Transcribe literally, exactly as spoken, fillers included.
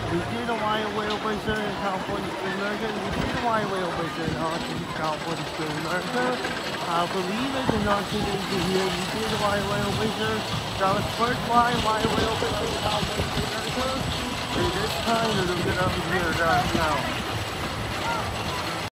We did a wire whale racer in California School America. We did a wire whale racer in Austin, California School America. I believe it's in nineteen eighty here. We did a wire whale racer. That was first wire wire whale racer in California School America. Hey, this time a little bit over here right now.